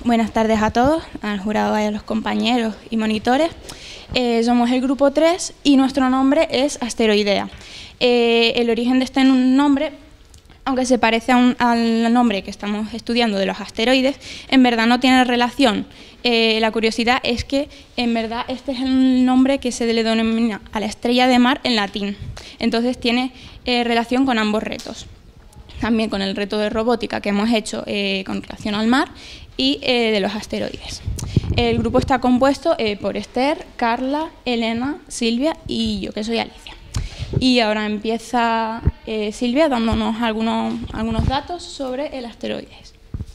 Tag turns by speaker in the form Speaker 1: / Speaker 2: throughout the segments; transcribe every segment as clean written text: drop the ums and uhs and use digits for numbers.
Speaker 1: Buenas tardes a todos, al jurado y a los compañeros y monitores. Somos el grupo 3 y nuestro nombre es Asteroidea. El origen de este nombre, aunque se parece al nombre que estamos estudiando de los asteroides, en verdad no tiene relación. La curiosidad es que en verdad este es el nombre que se le denomina a la estrella de mar en latín. Entonces tiene relación con ambos retos. También con el reto de robótica que hemos hecho con relación al mar y de los asteroides. El grupo está compuesto por Esther, Carla, Elena, Silvia y yo, que soy Alicia. Y ahora empieza Silvia dándonos algunos datos sobre el asteroides.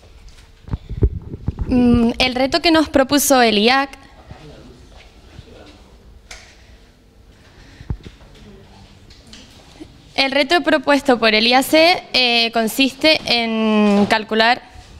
Speaker 2: El reto que nos propuso el IAC El reto propuesto por el IAC consiste en calcular...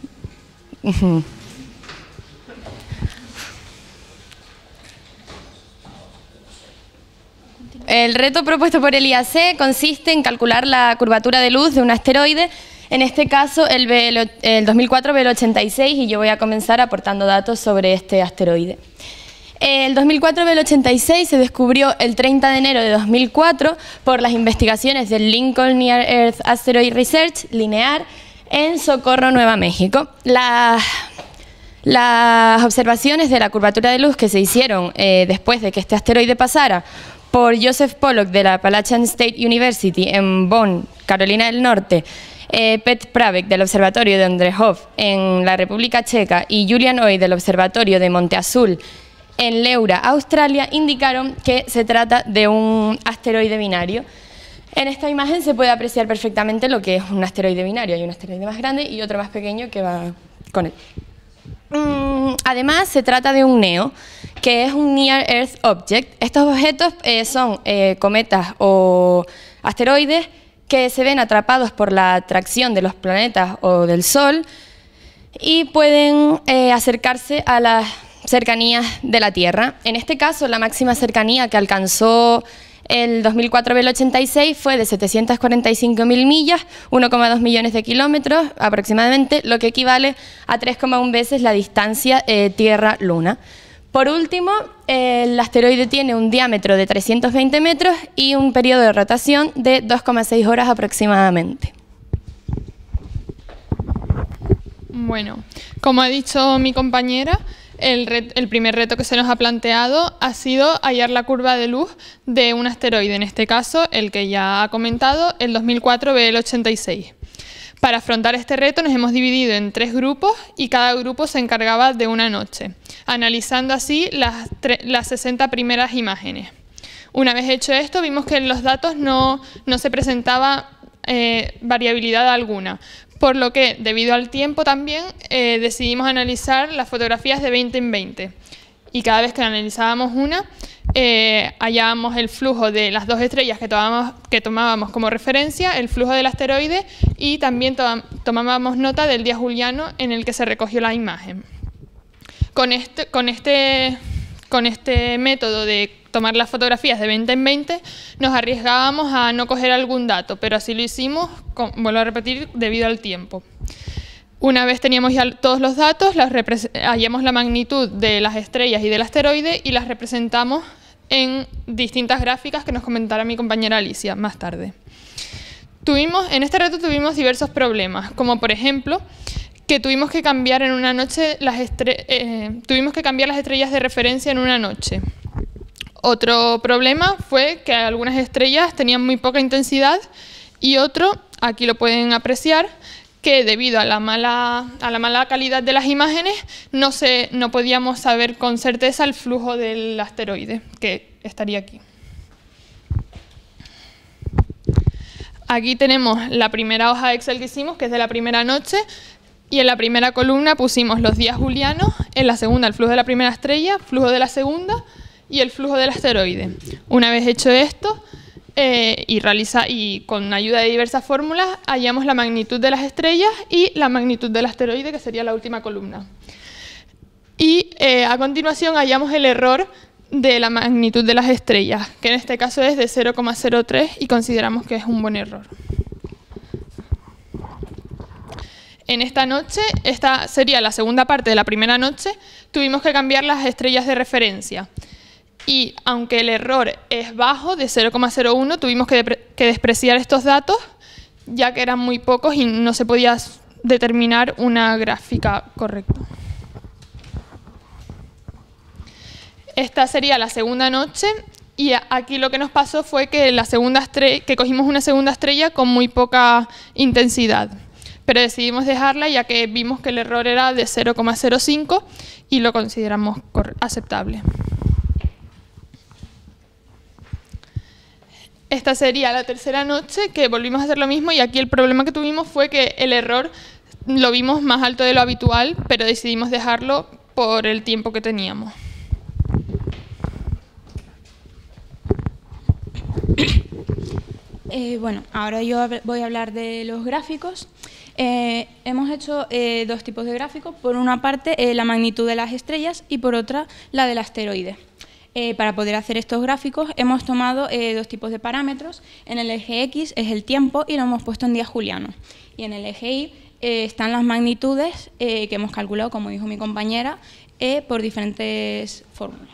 Speaker 2: El reto propuesto por el IAC consiste en calcular la curvatura de luz de un asteroide, en este caso el 2004 BL86, y yo voy a comenzar aportando datos sobre este asteroide. El 2004 BL86 se descubrió el 30 de enero de 2004 por las investigaciones del Lincoln Near Earth Asteroid Research, LINEAR, en Socorro, Nueva México. Las observaciones de la curvatura de luz que se hicieron después de que este asteroide pasara por Joseph Pollock de la Appalachian State University en Bonn, Carolina del Norte, Pet Pravec del Observatorio de Ondřejov en la República Checa y Julian Oy del Observatorio de Monte Azul en Leura, Australia, indicaron que se trata de un asteroide binario. En esta imagen se puede apreciar perfectamente lo que es un asteroide binario. Hay un asteroide más grande y otro más pequeño que va con él. Además, se trata de un NEO, que es un Near Earth Object. Estos objetos son cometas o asteroides que se ven atrapados por la atracción de los planetas o del Sol y pueden acercarse a las cercanías de la Tierra. En este caso, la máxima cercanía que alcanzó el 2004 BL86 fue de 745.000 millas, 1,2 millones de kilómetros aproximadamente, lo que equivale a 3,1 veces la distancia Tierra-Luna. Por último, el asteroide tiene un diámetro de 320 metros y un periodo de rotación de 2,6 horas aproximadamente.
Speaker 3: Bueno, como ha dicho mi compañera, el primer reto que se nos ha planteado ha sido hallar la curva de luz de un asteroide, en este caso el que ya ha comentado, el 2004 BL86. Para afrontar este reto nos hemos dividido en 3 grupos y cada grupo se encargaba de una noche, analizando así las 60 primeras imágenes. Una vez hecho esto, vimos que en los datos no se presentaba variabilidad alguna, por lo que, debido al tiempo también, decidimos analizar las fotografías de 20 en 20. Y cada vez que analizábamos una, hallábamos el flujo de las 2 estrellas que tomábamos como referencia, el flujo del asteroide, y también tomábamos nota del día juliano en el que se recogió la imagen. Con este método de tomar las fotografías de 20 en 20, nos arriesgábamos a no coger algún dato, pero así lo hicimos, vuelvo a repetir, debido al tiempo. Una vez teníamos ya todos los datos, hallamos la magnitud de las estrellas y del asteroide y las representamos en distintas gráficas que nos comentará mi compañera Alicia más tarde. En este reto tuvimos diversos problemas, como por ejemplo, que tuvimos que cambiar en una noche las estrellas de referencia en una noche. Otro problema fue que algunas estrellas tenían muy poca intensidad y otro, aquí lo pueden apreciar, que debido a la mala calidad de las imágenes no podíamos saber con certeza el flujo del asteroide, que estaría aquí. Aquí tenemos la primera hoja Excel que hicimos, que es de la primera noche, y en la primera columna pusimos los días julianos, en la segunda el flujo de la primera estrella, flujo de la segunda y el flujo del asteroide. Una vez hecho esto, y con ayuda de diversas fórmulas, hallamos la magnitud de las estrellas y la magnitud del asteroide, que sería la última columna. Y a continuación hallamos el error de la magnitud de las estrellas, que en este caso es de 0,03 y consideramos que es un buen error. En esta noche, esta sería la segunda parte de la primera noche, tuvimos que cambiar las estrellas de referencia. Y aunque el error es bajo, de 0,01, tuvimos que despreciar estos datos, ya que eran muy pocos y no se podía determinar una gráfica correcta. Esta sería la segunda noche y aquí lo que nos pasó fue que, que cogimos una segunda estrella con muy poca intensidad. Pero decidimos dejarla ya que vimos que el error era de 0,05 y lo consideramos aceptable. Esta sería la tercera noche, que volvimos a hacer lo mismo y aquí el problema que tuvimos fue que el error lo vimos más alto de lo habitual, pero decidimos dejarlo por el tiempo que teníamos.
Speaker 1: Bueno, ahora yo voy a hablar de los gráficos. Hemos hecho dos tipos de gráficos. Por una parte, la magnitud de las estrellas y por otra, la del asteroide. Para poder hacer estos gráficos hemos tomado dos tipos de parámetros. En el eje X es el tiempo y lo hemos puesto en días julianos. Y en el eje Y están las magnitudes que hemos calculado, como dijo mi compañera, por diferentes fórmulas.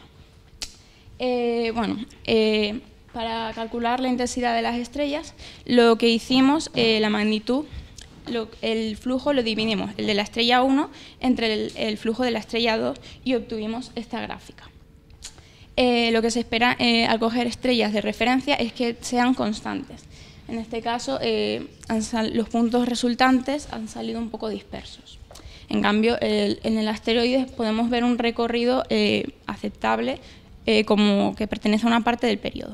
Speaker 1: Para calcular la intensidad de las estrellas, lo que hicimos, la magnitud, el flujo lo dividimos, el de la estrella 1 entre el flujo de la estrella 2 y obtuvimos esta gráfica. Lo que se espera al coger estrellas de referencia es que sean constantes. En este caso, los puntos resultantes han salido un poco dispersos. En cambio, en el asteroide podemos ver un recorrido aceptable, como que pertenece a una parte del periodo.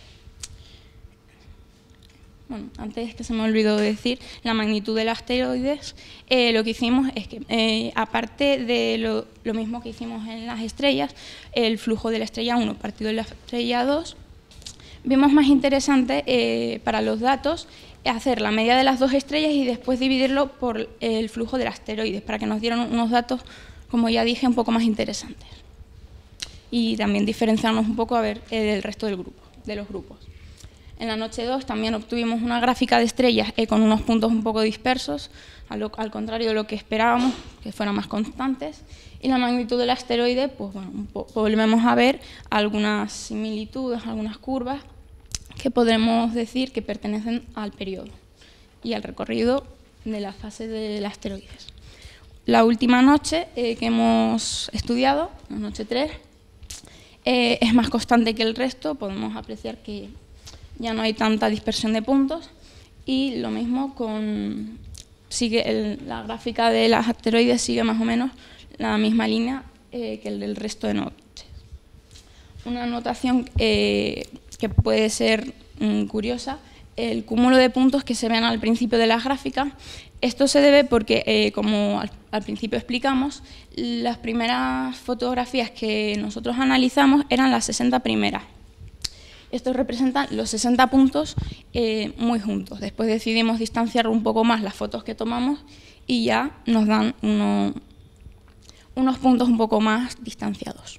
Speaker 1: Bueno, antes que se me olvidó decir, la magnitud del asteroide, lo que hicimos es que, aparte de lo mismo que hicimos en las estrellas, el flujo de la estrella 1 partido de la estrella 2, vimos más interesante para los datos hacer la media de las dos estrellas y después dividirlo por el flujo del asteroide, para que nos dieran unos datos, como ya dije, un poco más interesantes. Y también diferenciarnos un poco del resto de los grupos. En la noche 2 también obtuvimos una gráfica de estrellas con unos puntos un poco dispersos, al contrario de lo que esperábamos, que fueran más constantes. Y la magnitud del asteroide, pues bueno, volvemos a ver algunas similitudes, algunas curvas que podremos decir que pertenecen al periodo y al recorrido de la fase del asteroide. La última noche que hemos estudiado, la noche 3, es más constante que el resto, podemos apreciar que ya no hay tanta dispersión de puntos y lo mismo la gráfica de los asteroides sigue más o menos la misma línea que el del resto de noches. Una notación que puede ser curiosa, el cúmulo de puntos que se ven al principio de las gráficas. Esto se debe porque, como al principio explicamos, las primeras fotografías que nosotros analizamos eran las 60 primeras. Estos representan los 60 puntos muy juntos. Después decidimos distanciar un poco más las fotos que tomamos y ya nos dan unos puntos un poco más distanciados.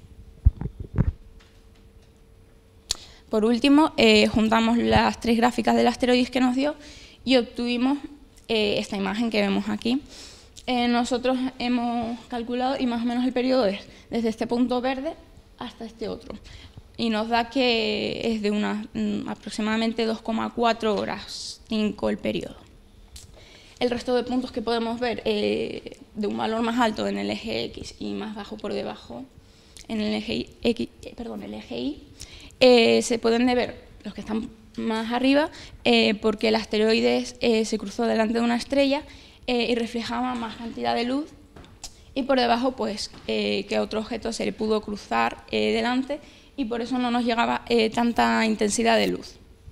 Speaker 1: Por último, juntamos las tres gráficas del asteroide que nos dio y obtuvimos esta imagen que vemos aquí. Nosotros hemos calculado y más o menos el periodo es desde este punto verde hasta este otro. Y nos da que es de aproximadamente 2,4 horas 5 el periodo. El resto de puntos que podemos ver de un valor más alto en el eje X y más bajo por debajo en el eje Y, se pueden ver los que están más arriba porque el asteroide se cruzó delante de una estrella y reflejaba más cantidad de luz, y por debajo pues que otro objeto se le pudo cruzar delante y por eso no nos llegaba tanta intensidad de luz.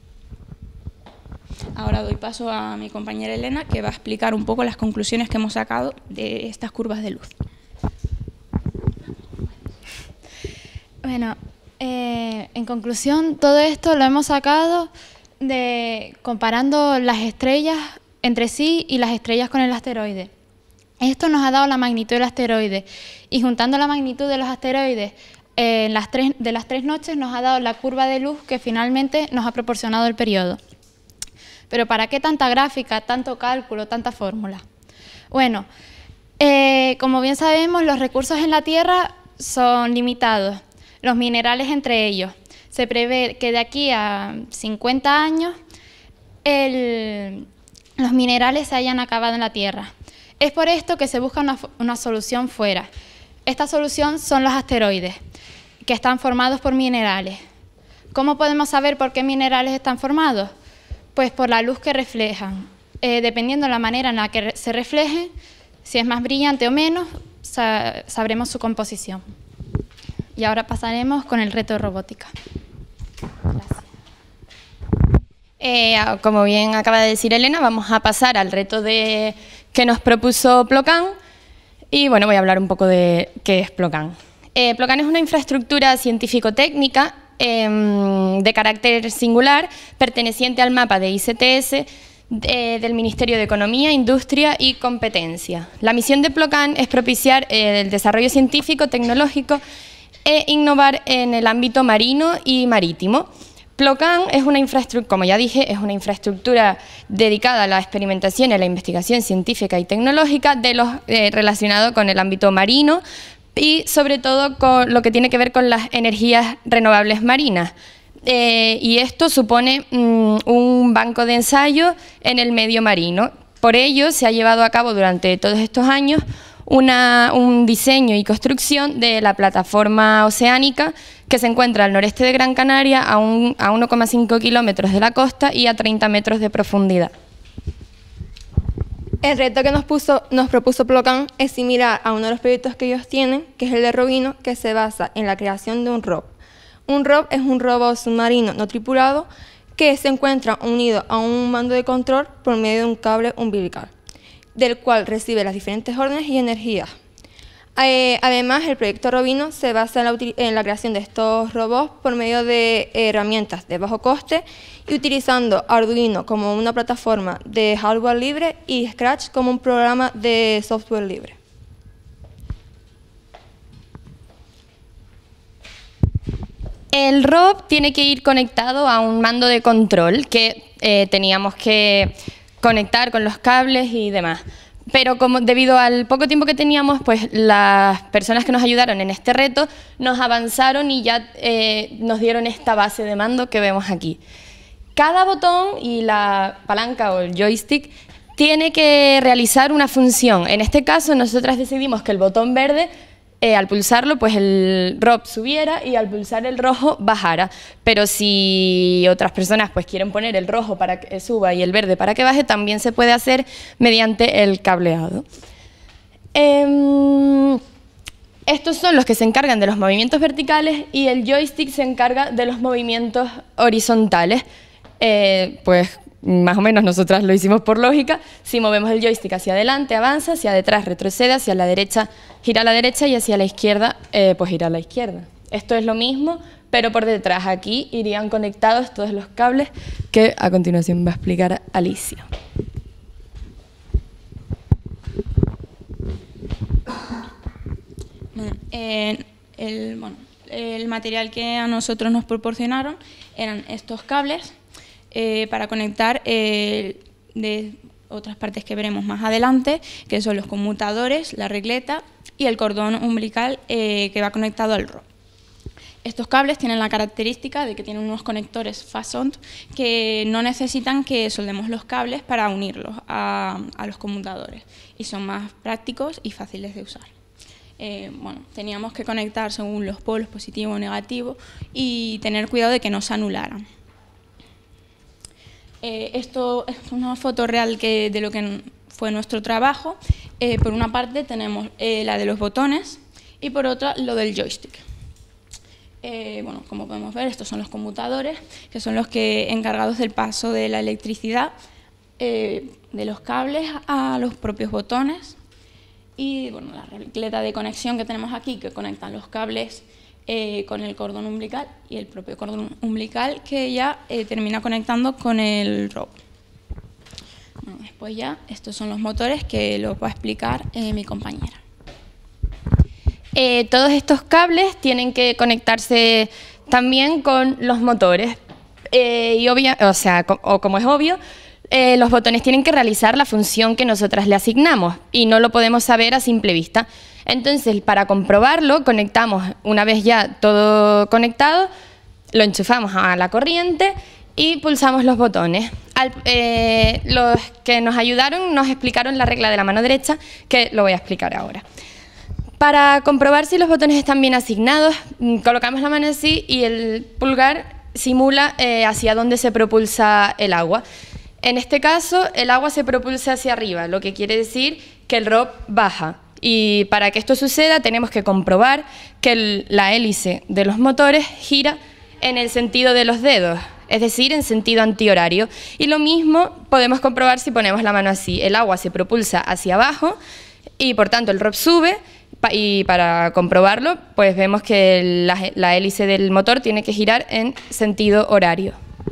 Speaker 1: Ahora doy paso a mi compañera Elena, que va a explicar un poco las conclusiones que hemos sacado de estas curvas de luz.
Speaker 4: Bueno, en conclusión, todo esto lo hemos sacado comparando las estrellas entre sí y las estrellas con el asteroide. Esto nos ha dado la magnitud del asteroide y juntando la magnitud de los asteroides de las tres noches nos ha dado la curva de luz que finalmente nos ha proporcionado el periodo. Pero ¿para qué tanta gráfica, tanto cálculo, tanta fórmula? Bueno, como bien sabemos, los recursos en la Tierra son limitados, los minerales entre ellos. Se prevé que de aquí a 50 años los minerales se hayan acabado en la Tierra. Es por esto que se busca una solución fuera. Esta solución son los asteroides, que están formados por minerales. ¿Cómo podemos saber por qué minerales están formados? Pues por la luz que reflejan. Dependiendo de la manera en la que se reflejen, si es más brillante o menos, sabremos su composición. Y ahora pasaremos con el reto de robótica.
Speaker 2: Gracias. Como bien acaba de decir Elena, vamos a pasar al reto que nos propuso Plocan. Y bueno, voy a hablar un poco de qué es Plocan. Plocan es una infraestructura científico-técnica de carácter singular, perteneciente al mapa de ICTS del Ministerio de Economía, Industria y Competencia. La misión de Plocan es propiciar el desarrollo científico, tecnológico e innovar en el ámbito marino y marítimo. Plocan es una infraestructura, como ya dije, es una infraestructura dedicada a la experimentación y a la investigación científica y tecnológica relacionado con el ámbito marino y sobre todo con lo que tiene que ver con las energías renovables marinas. Y esto supone un banco de ensayo en el medio marino. Por ello se ha llevado a cabo durante todos estos años un diseño y construcción de la plataforma oceánica que se encuentra al noreste de Gran Canaria a 1,5 kilómetros de la costa y a 30 metros de profundidad.
Speaker 5: El reto que nos propuso Plocan es similar a uno de los proyectos que ellos tienen, que es el de Robino, que se basa en la creación de un ROV. Un ROV es un robot submarino no tripulado que se encuentra unido a un mando de control por medio de un cable umbilical, del cual recibe las diferentes órdenes y energías. Además, el proyecto Robino se basa en la creación de estos robots por medio de herramientas de bajo coste y utilizando Arduino como una plataforma de hardware libre y Scratch como un programa de software libre.
Speaker 2: El ROV tiene que ir conectado a un mando de control que teníamos que conectar con los cables y demás. Pero debido al poco tiempo que teníamos, pues las personas que nos ayudaron en este reto nos avanzaron y ya nos dieron esta base de mando que vemos aquí. Cada botón y la palanca o el joystick tiene que realizar una función. En este caso, nosotras decidimos que el botón verde, al pulsarlo, pues el ROV subiera y al pulsar el rojo bajara. Pero si otras personas pues quieren poner el rojo para que suba y el verde para que baje, también se puede hacer mediante el cableado. Estos son los que se encargan de los movimientos verticales y el joystick se encarga de los movimientos horizontales. Pues más o menos nosotras lo hicimos por lógica. Si movemos el joystick hacia adelante, avanza, hacia detrás, retrocede, hacia la derecha, gira a la derecha y hacia la izquierda, pues gira a la izquierda. Esto es lo mismo, pero por detrás. Aquí irían conectados todos los cables que a continuación va a explicar Alicia.
Speaker 1: El material que a nosotros nos proporcionaron eran estos cables para conectar de otras partes que veremos más adelante, que son los conmutadores, la regleta y el cordón umbilical que va conectado al ROV. Estos cables tienen la característica de que tienen unos conectores fast-on que no necesitan que soldemos los cables para unirlos a los conmutadores y son más prácticos y fáciles de usar. Teníamos que conectar según los polos positivo o negativo y tener cuidado de que no se anularan. Esto es una foto real de lo que fue nuestro trabajo. Por una parte tenemos la de los botones y por otra lo del joystick. Como podemos ver, estos son los conmutadores, que son los que encargados del paso de la electricidad de los cables a los propios botones. Y la regleta de conexión que tenemos aquí, que conectan los cables con el cordón umbilical y el propio cordón umbilical que ya termina conectando con el ROV. Después ya, estos son los motores que los va a explicar mi compañera.
Speaker 2: Todos estos cables tienen que conectarse también con los motores. Como es obvio, los botones tienen que realizar la función que nosotras le asignamos y no lo podemos saber a simple vista. Entonces, para comprobarlo, conectamos, una vez ya todo conectado, lo enchufamos a la corriente y pulsamos los botones. Los que nos ayudaron nos explicaron la regla de la mano derecha, que lo voy a explicar ahora. Para comprobar si los botones están bien asignados, colocamos la mano así y el pulgar simula hacia dónde se propulsa el agua. En este caso, el agua se propulsa hacia arriba, lo que quiere decir que el ROP baja. Y para que esto suceda, tenemos que comprobar que la hélice de los motores gira en el sentido de los dedos, es decir, en sentido antihorario. Y lo mismo podemos comprobar si ponemos la mano así. El agua se propulsa hacia abajo y, por tanto, el ROP sube. Y para comprobarlo, pues vemos que la hélice del motor tiene que girar en sentido horario.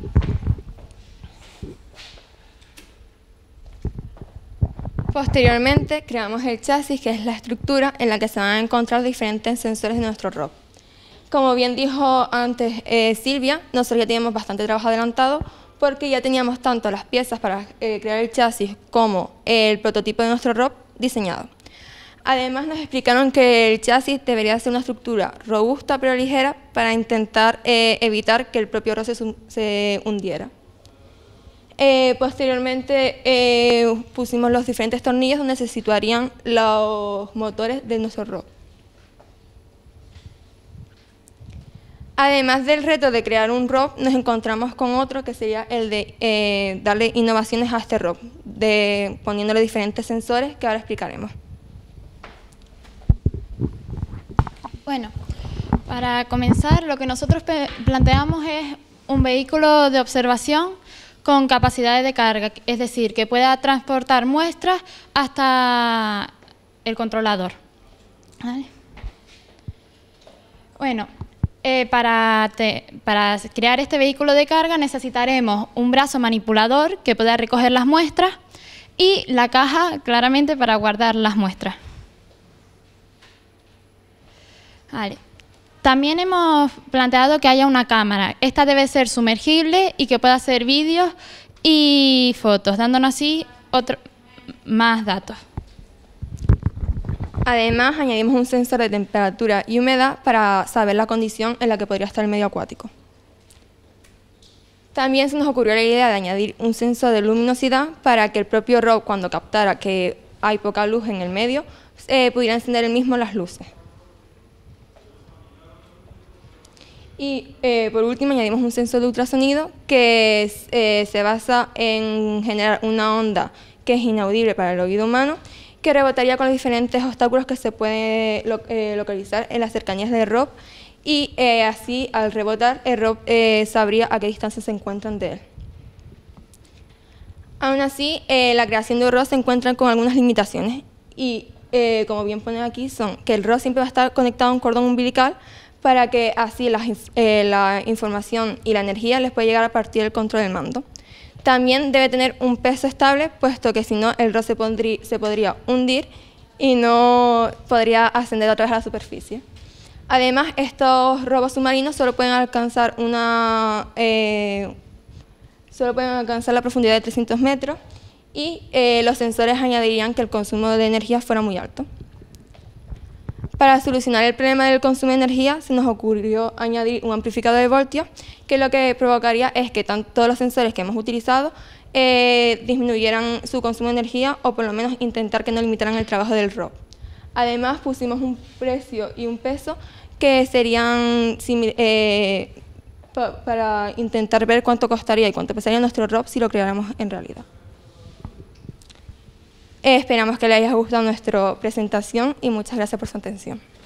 Speaker 5: Posteriormente, creamos el chasis, que es la estructura en la que se van a encontrar diferentes sensores de nuestro ROP. Como bien dijo antes Silvia, nosotros ya teníamos bastante trabajo adelantado porque ya teníamos tanto las piezas para crear el chasis como el prototipo de nuestro ROP diseñado. Además, nos explicaron que el chasis debería ser una estructura robusta pero ligera para intentar evitar que el propio ROP se hundiera. Posteriormente pusimos los diferentes tornillos donde se situarían los motores de nuestro ROP. Además del reto de crear un ROP, nos encontramos con otro que sería el de darle innovaciones a este ROP, poniéndole diferentes sensores que ahora explicaremos.
Speaker 4: Bueno, para comenzar, lo que nosotros planteamos es un vehículo de observación con capacidades de carga, es decir, que pueda transportar muestras hasta el controlador. ¿Vale? Bueno, para crear este vehículo de carga necesitaremos un brazo manipulador que pueda recoger las muestras y la caja, claramente, para guardar las muestras. Vale. También hemos planteado que haya una cámara. Esta debe ser sumergible y que pueda hacer vídeos y fotos, dándonos así más datos.
Speaker 5: Además, añadimos un sensor de temperatura y humedad para saber la condición en la que podría estar el medio acuático. También se nos ocurrió la idea de añadir un sensor de luminosidad para que el propio ROP, cuando captara que hay poca luz en el medio, pudiera encender él mismo las luces. Y por último añadimos un sensor de ultrasonido que se basa en generar una onda que es inaudible para el oído humano, que rebotaría con los diferentes obstáculos que se pueden localizar en las cercanías del ROP y así al rebotar el ROP sabría a qué distancia se encuentran de él. Aún así, la creación de un ROP se encuentra con algunas limitaciones y como bien pone aquí son que el ROP siempre va a estar conectado a un cordón umbilical para que así la información y la energía les pueda llegar a partir del control del mando. También debe tener un peso estable, puesto que si no el ROP se podría hundir y no podría ascender otra vez a la superficie. Además, estos robos submarinos solo pueden alcanzar la profundidad de 300 metros y los sensores añadirían que el consumo de energía fuera muy alto. Para solucionar el problema del consumo de energía, se nos ocurrió añadir un amplificador de voltios, que lo que provocaría es que todos los sensores que hemos utilizado disminuyeran su consumo de energía o por lo menos intentar que no limitaran el trabajo del ROP. Además, pusimos un precio y un peso que serían para intentar ver cuánto costaría y cuánto pesaría nuestro ROP si lo creáramos en realidad. Esperamos que les haya gustado nuestra presentación y muchas gracias por su atención.